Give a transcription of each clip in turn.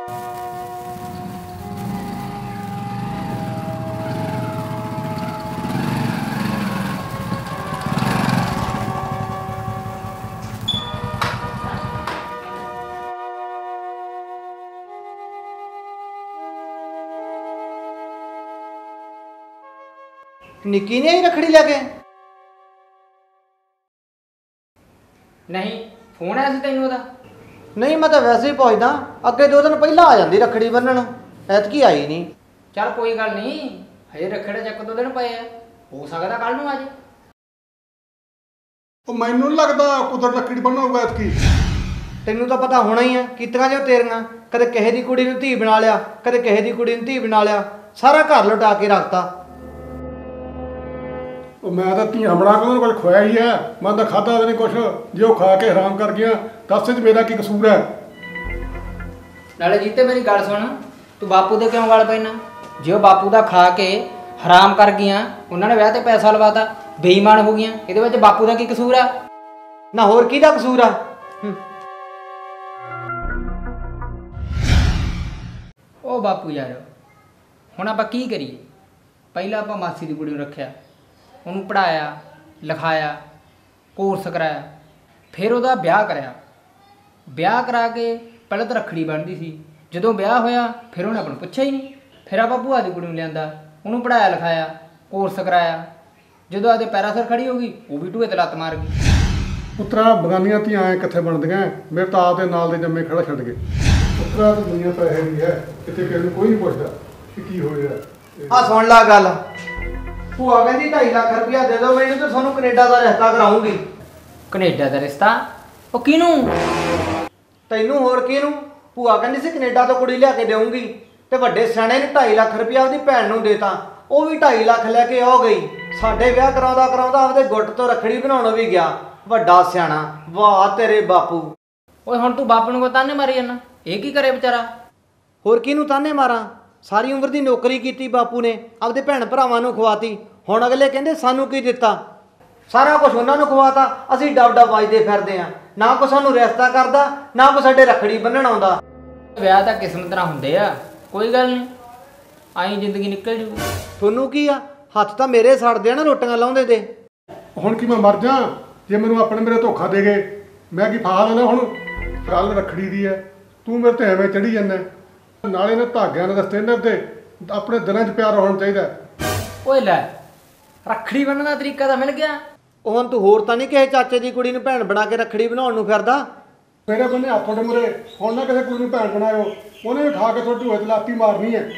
निक्की नहीं आई रखड़ी लैके? नहीं फोन आया सी तैनूं ओहदा? नहीं मैं तो वैसे ही पहुंचदा, अगे 2 दिन पहला आ जाती रखड़ी बन्नण, ऐतकी आई नहीं। चल कोई गल नहीं, हजे रखड़े चक 2 दिन पे है, हो सकता कल नूं आ जाए। मैनू नहीं लगता कुदरत रखड़ी बन्ना होगा ऐतकी। तैनूं तो पता होना ही है, कीतियां जो तेरियां, कदे किसे दी कुड़ी नूं धी बना लिया, कदे किसे दी कुड़ी नूं धी बना लिया, सारा घर लुटा के रखता। मैं तो धीआं बना के उन्होंने कोल खोया ही है, मैं तो खाधा तो नहीं कुछ, जे वो खा के हराम कर गया, दस च मेरा की कसूर है। नाले जीते मेरी गल सुन, तू बापू दे क्यों गल पैना? जे वो बापू दा खा के हराम कर गया, उन्होंने विआह ते पैसा लवाता, बेईमान हो गया, इहदे विच बापू दा की कसूर है? ना होर किहदा कसूर आ? ओ बापू यार, हुण आपां की करिए? पहला आपां मासी दी कुड़ी नूं रखिया, ਉਹਨੂੰ ਪੜਾਇਆ ਲਿਖਾਇਆ ਕੋਰਸ ਕਰਾਇਆ, ਫਿਰ ਉਹਦਾ ਵਿਆਹ ਕਰਿਆ। ਵਿਆਹ ਕਰਾ ਕੇ ਪਹਿਲਾਂ ਤਾਂ ਰੱਖੜੀ ਬਣਦੀ ਸੀ, ਜਦੋਂ ਵਿਆਹ ਹੋਇਆ ਫਿਰ ਉਹਨੇ ਆਪਾਂ ਨੂੰ ਪੁੱਛਿਆ ਹੀ ਨਹੀਂ। ਫਿਰ ਆਪਾਂ ਭੂਆ ਦੀ ਕੁੜੀ ਨੂੰ ਲਿਆਂਦਾ, ਉਹਨੂੰ ਪੜਾਇਆ ਲਿਖਾਇਆ ਕੋਰਸ ਕਰਾਇਆ, ਜਦੋਂ ਆਦੇ ਪੈਰਾਂ ਸਿਰ ਖੜੀ ਹੋ ਗਈ ਉਹ ਵੀ ਢੂਏ ਤੇ ਲੱਤ ਮਾਰ ਗਈ। ਪੁੱਤਰਾ ਬਗਾਨੀਆਂ ਧੀਆਂ ਐ ਕਿੱਥੇ ਬਣਦੀਆਂ, ਮੇਰੇ ਤਾਂ ਆਪਦੇ ਨਾਲ ਦੇ ਜੰਮੇ ਖੜਾ ਛੱਡ ਗਏ। ਪੁੱਤਰਾ ਤਾਂ ਦੁਨੀਆ ਤਾਂ ਇਹ ਨਹੀਂ ਹੈ, ਕਿਤੇ ਕਿਸੇ ਨੂੰ ਕੋਈ ਨਹੀਂ ਪੁੱਛਦਾ ਕਿ ਕੀ ਹੋਇਆ। ਆ ਸੁਣ ਲਾ ਗੱਲ, ਭੂਆ ਕਹਿੰਦੀ 2.5 ਲੱਖ ਰੁਪਇਆ ਦੇ ਦਿਓ ਮੈਨੂੰ ਤੇ ਤੁਹਾਨੂੰ ਕੈਨੇਡਾ ਦਾ ਰਿਸ਼ਤਾ ਕਰਾਉਂਗੀ। ਕੈਨੇਡਾ ਦਾ ਰਿਸ਼ਤਾ? ਉਹ ਕਿਹਨੂੰ? ਤੈਨੂੰ ਹੋਰ ਕਿਹਨੂੰ? ਭੂਆ ਕਹਿੰਦੀ ਸੀ ਕੈਨੇਡਾ ਤੋਂ ਕੁੜੀ ਲਿਆ ਕੇ ਦੇਊਂਗੀ, ਤੇ ਵੱਡੇ ਸਿਆਣੇ ਨੇ 2.5 ਲੱਖ ਰੁਪਇਆ ਉਹਦੀ ਭੈਣ ਨੂੰ ਦੇਤਾ, ਉਹ ਵੀ 2.5 ਲੱਖ ਲੈ ਕੇ ਆ ਗਈ। ਸਾਡੇ ਵਿਆਹ ਕਰਾਉਂਦਾ ਕਰਾਉਂਦਾ ਆਪਦੇ ਗੁੱਟ ਤੋਂ ਰੱਖੜੀ ਬਣਾਉਣ ਵੀ ਗਿਆ, ਵੱਡਾ ਸਿਆਣਾ। ਵਾਹ ਤੇਰੇ ਬਾਪੂ। ਓਏ ਹੁਣ ਤੂੰ ਬਾਪੂ ਨੂੰ ਕੋ ਤਾਨੇ ਮਾਰੀ ਜਾਂਦਾ, ਇਹ ਕੀ ਕਰੇ ਵਿਚਾਰਾ? ਹੋਰ ਕਿਹਨੂੰ ਤਾਨੇ ਮਾਰਾਂ? ਸਾਰੀ ਉਮਰ ਦੀ ਨੌਕਰੀ ਕੀਤੀ ਬਾਪੂ ਨੇ, ਆਪਦੇ ਭੈਣ ਭਰਾਵਾਂ ਨੂੰ ਖਵਾਤੀ, ਹੁਣ ਅਗਲੇ ਕਹਿੰਦੇ ਸਾਨੂੰ ਕੀ ਦਿੱਤਾ? ਸਾਰਾ ਕੁਝ ਉਹਨਾਂ ਨੂੰ ਖਵਾਤਾ, ਅਸੀਂ ਡੱਬ ਡੱਬ ਵੱਜਦੇ ਫਿਰਦੇ ਆ, ਨਾ ਕੋਈ ਸਾਨੂੰ ਰਿਸ਼ਤਾ ਕਰਦਾ, ਨਾ ਕੋਈ ਸਾਡੇ ਰੱਖੜੀ ਬੰਨਣ ਆਉਂਦਾ। ਵਿਆਹ ਤਾਂ ਕਿਸਮਤ ਨਾਲ ਹੁੰਦੇ ਆ, ਕੋਈ ਗੱਲ ਨਹੀਂ, ਆਈ ਜ਼ਿੰਦਗੀ ਨਿਕਲ ਜੂ। ਤੁਹਾਨੂੰ ਕੀ ਆ, ਹੱਥ ਤਾਂ ਮੇਰੇ ਸੜਦੇ ਆ ਨਾ ਰੋਟੀਆਂ ਲਾਉਂਦੇ ਤੇ। ਹੁਣ ਕੀ ਮੈਂ ਮਰ ਜਾ ਜੇ ਮੈਨੂੰ ਆਪਣੇ ਮੇਰੇ ਧੋਖਾ ਦੇ ਗਏ? ਮੈਂ ਕੀ ਫਾਹਾ ਲੈਣਾ? ਹੁਣ ਗੱਲ ਰੱਖੜੀ ਦੀ ਹੈ, ਤੂੰ ਮੇਰੇ ਤੇ ਐਵੇਂ ਚੜੀ ਜਾਂਦਾ। ਨਾਲੇ ਨੇ ਧਾਗਿਆਂ ਨਾਲ ਦੱਸਦੇ ਨੇ ਤੇ ਆਪਣੇ ਦਿਲਾਂ 'ਚ ਪਿਆਰ ਹੋਣਾ ਚਾਹੀਦਾ। ਓਏ ਲੈ, ਰੱਖੜੀ ਬੰਨ੍ਹਣ ਦਾ ਤਰੀਕਾ ਤਾਂ ਮਿਲ ਗਿਆ। ਉਹ ਹੁਣ ਤੂੰ ਹੋਰ ਤਾਂ ਨਹੀਂ ਕਿਸੇ ਚਾਚੇ ਦੀ ਕੁੜੀ ਨੂੰ ਭੈਣ ਬਣਾ ਕੇ ਰੱਖੜੀ ਬਣਾਉਣ ਨੂੰ ਫਿਰਦਾ? ਮੇਰੇ ਬੰਨੇ ਹੱਥ ਤੁਹਾਡੇ ਮੁਰੇ, ਹੁਣ ਨਾ ਕਿਸੇ ਕੁੜੀ ਨੂੰ ਭੈਣ ਬਣਾਇਓ, ਉਹਨੇ ਵੀ ਖਾ ਕੇ ਤੁਹਾਡੀ ਢੂਏ 'ਤੇ ਲਾਤੀ ਮਾਰਨੀ ਹੈ।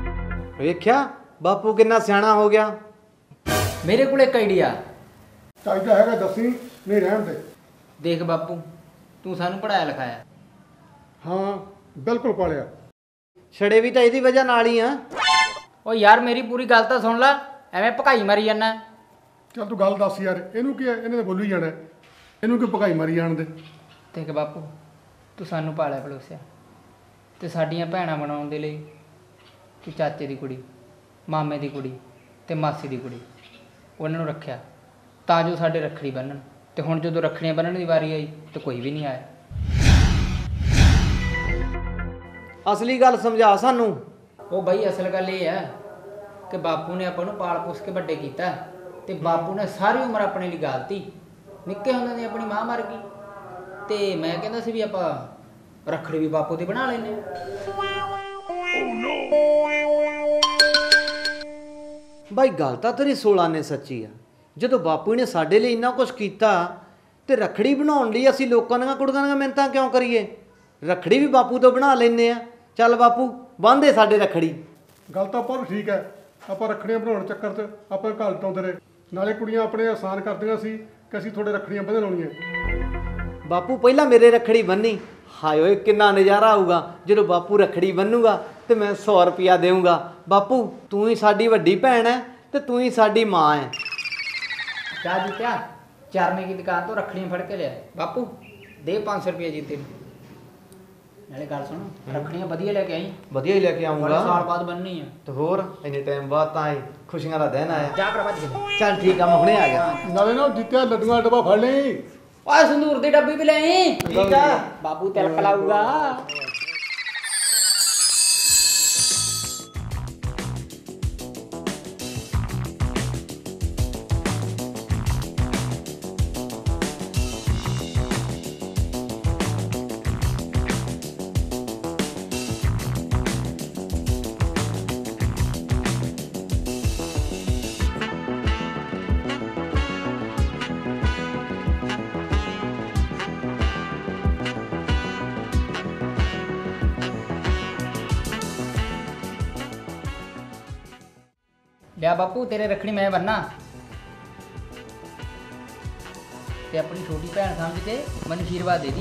ਵੇਖਿਆ ਬਾਪੂ ਕਿੰਨਾ ਸਿਆਣਾ ਹੋ ਗਿਆ। ਮੇਰੇ ਕੋਲ ਇੱਕ ਆਈਡੀਆ। ਚਾਹੀਦਾ ਹੈਗਾ ਦੱਸੀ, ਨਹੀਂ ਰਹਿਣ ਦੇ। ਦੇਖ ਬਾਪੂ, ਤੂੰ ਸਾਨੂੰ ਪੜਾਇਆ ਲਿਖਾਇਆ। ਹਾਂ ਬਿਲਕੁਲ ਪਾਲਿਆ। ਛੜੇ ਵੀ ਤਾਂ ਇਹਦੀ ਵਜ੍ਹਾ ਨਾਲ ਹੀ ਆ। ਓ ਯਾਰ ਮੇਰੀ ਪੂਰੀ ਗੱਲ ਤਾਂ ਸੁਣ ਲੈ, ਐਵੇਂ ਭਕਾਈ ਮਾਰੀ ਜਾਂਦਾ। ਚੱਲ ਤੂੰ ਗੱਲ ਦੱਸ ਯਾਰ, ਇਹਨੂੰ ਕੀ ਹੈ? ਇਹਨੇ ਤਾਂ ਬੋਲੂ ਹੀ ਜਾਣਾ, ਇਹਨੂੰ ਕਿਉਂ ਭਕਾਈ ਮਾਰੀ ਜਾਣ ਦੇ? ਦੇਖ ਬਾਪੂ, ਤੂੰ ਸਾਨੂੰ ਪਾਲਿਆ ਪਲੋਸਿਆ, ਤੇ ਸਾਡੀਆਂ ਭੈਣਾਂ ਬਣਾਉਣ ਦੇ ਲਈ ਤੂੰ ਚਾਚੇ ਦੀ ਕੁੜੀ, ਮਾਮੇ ਦੀ ਕੁੜੀ ਤੇ ਮਾਸੀ ਦੀ ਕੁੜੀ ਉਹਨਾਂ ਨੂੰ ਰੱਖਿਆ ਤਾਂ ਜੋ ਸਾਡੇ ਰੱਖੜੀ ਬੰਨ੍ਹਣ। ਤੇ ਹੁਣ ਜਦੋਂ ਰੱਖੜੀਆਂ ਬੰਨ੍ਹਣ ਦੀ ਵਾਰੀ ਆਈ ਤਾਂ ਕੋਈ ਵੀ ਨਹੀਂ ਆਇਆ। ਅਸਲੀ ਗੱਲ ਸਮਝਾ ਸਾਨੂੰ। ਉਹ ਬਈ ਅਸਲ ਗੱਲ ਇਹ ਹੈ ਕਿ ਬਾਪੂ ਨੇ ਆਪਾਂ ਨੂੰ ਪਾਲ ਪੋਸ ਕੇ ਵੱਡੇ ਕੀਤਾ, ਤੇ ਬਾਪੂ ਨੇ ਸਾਰੀ ਉਮਰ ਆਪਣੇ ਲਈ ਗਾਲਤੀ। ਨਿੱਕੇ ਹੁੰਦੇ ਦੀ ਆਪਣੀ ਮਾਂ ਮਰ ਗਈ, ਤੇ ਮੈਂ ਕਹਿੰਦਾ ਸੀ ਵੀ ਆਪਾਂ ਰੱਖੜੀ ਵੀ ਬਾਪੂ ਦੀ ਬਣਾ ਲੈਂਦੇ ਬਾਈ ਗੱਲ ਤਾਂ ਤੇਰੀ 16 ਨੇ ਸੱਚੀ ਆ। ਜਦੋਂ ਬਾਪੂ ਨੇ ਸਾਡੇ ਲਈ ਇੰਨਾ ਕੁਝ ਕੀਤਾ, ਤੇ ਰੱਖੜੀ ਬਣਾਉਣ ਲਈ ਅਸੀਂ ਲੋਕਾਂ ਦੀਆਂ ਕੁੜੀਆਂ ਦੀਆਂ ਮਿਹਨਤਾਂ ਕਿਉਂ ਕਰੀਏ? ਰੱਖੜੀ ਵੀ ਬਾਪੂ ਤੋਂ ਬਣਾ ਲੈਂਦੇ ਆ। ਚੱਲ ਬਾਪੂ ਬੰਨ੍ਹਦੇ ਸਾਡੇ ਰੱਖੜੀ। ਗੱਲ ਤਾਂ ਪਰ ਠੀਕ ਹੈ, ਆਪਾਂ ਰੱਖੜੀਆਂ ਬਣਾਉਣ ਚੱਕਰ 'ਚ ਆਪਾਂ ਘਰ ਟਾਉਂਦੇ ਰਹੇ, ਨਾਲੇ ਕੁੜੀਆਂ ਆਪਣੇ ਆਸਾਨ ਕਰਦੀਆਂ ਸੀ ਕਿ ਅਸੀਂ ਤੁਹਾਡੇ ਰੱਖੜੀਆਂ ਬੰਨ੍ਹ ਲਾਉਣੀਆਂ। ਬਾਪੂ ਪਹਿਲਾਂ ਮੇਰੇ ਰੱਖੜੀ ਬੰਨੀ, ਹਾਏ ਓਏ ਕਿੰਨਾ ਨਜ਼ਾਰਾ ਆਊਗਾ ਜਦੋਂ ਬਾਪੂ ਰੱਖੜੀ ਬੰਨੂਗਾ ਤੇ ਮੈਂ 100 ਰੁਪਇਆ ਦੇਊਂਗਾ। ਬਾਪੂ ਤੂੰ ਹੀ ਸਾਡੀ ਵੱਡੀ ਭੈਣ ਹੈ ਤੇ ਤੂੰ ਹੀ ਸਾਡੀ ਮਾਂ ਹੈ। क्या जीत्या? चारने की दुकान तो रखड़ियाँ फड़ के लिया। बापू दे 500 रुपये जीते। नाले गल सुन, रखड़ियाँ वधिया लेके आई। ਵਧੀਆ ਹੀ ਲੈ ਕੇ ਆਉਂਗਾ, साल बाद बननी है। ਤੇ ਹੋਰ ਇੰਨੇ ਟਾਈਮ ਬਾਅਦ ਤਾਂ ਇਹ ਖੁਸ਼ੀਆਂ ਦਾ ਦਿਨ ਆਇਆ। जा कर भज के। ਚੱਲ ਠੀਕ ਆ, ਮੈਂ ਹੁਣੇ ਆ ਗਿਆ। ਨਾਲੇ ਨਾ ਜਿੱਤਿਆ ਲੱਡੂਆਂ ਦਾ ਡੱਬਾ ਫੜ ਲਈ। ओए संदूर दी डब्बी भी ले आई। ठीक है। बाबू तिलक लाऊगा। ਲਿਆ ਬਾਪੂ ਤੇਰੇ ਰੱਖੜੀ ਮੈਂ ਬੰਨਾ ਤੇ ਆਪਣੀ ਛੋਟੀ ਭੈਣ ਸਮਝ ਕੇ ਮੈਨੂੰ ਆਸ਼ੀਰਵਾਦ ਦੇ ਦੀ।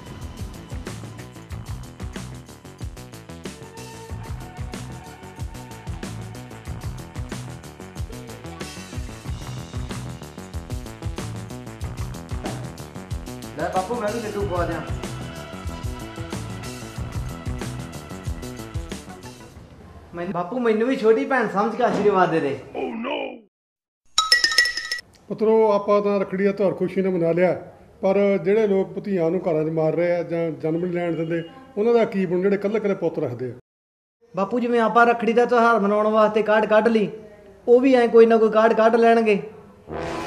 ਲੈ ਬਾਪੂ ਮੈਂ ਵੀ ਲੱਡੂ ਖਵਾ ਦਿਆਂ। ਬਾਪੂ ਮੈਨੂੰ ਵੀ ਛੋਟੀ ਭੈਣ ਸਮਝ ਕੇ ਆਸ਼ੀਰਵਾਦ ਦੇ ਦੇ। ਪੁੱਤਰੋ ਆਪਾਂ ਤਾਂ ਰੱਖੜੀ ਦਾ ਤਿਉਹਾਰ ਖੁਸ਼ੀ ਨਾਲ ਮਨਾ ਲਿਆ, ਪਰ ਜਿਹੜੇ ਲੋਕ ਭਤੀਆਂ ਨੂੰ ਘਰਾਂ 'ਚ ਮਾਰ ਰਹੇ ਆ ਜਾਂ ਜਨਮ ਨਹੀਂ ਲੈਣ ਦਿੰਦੇ ਉਹਨਾਂ ਦਾ ਕੀ ਬਣੂ ਜਿਹੜੇ ਇਕੱਲੇ ਇਕੱਲੇ ਪੁੱਤ ਰੱਖਦੇ ਆ। ਬਾਪੂ ਜਿਵੇਂ ਆਪਾਂ ਰੱਖੜੀ ਦਾ ਤਿਉਹਾਰ ਮਨਾਉਣ ਵਾਸਤੇ ਕਾਰਡ ਕੱਢ ਲਈ, ਉਹ ਵੀ ਐ ਕੋਈ ਨਾ ਕੋਈ ਕਾਰਡ ਕੱਢ ਲੈਣਗੇ।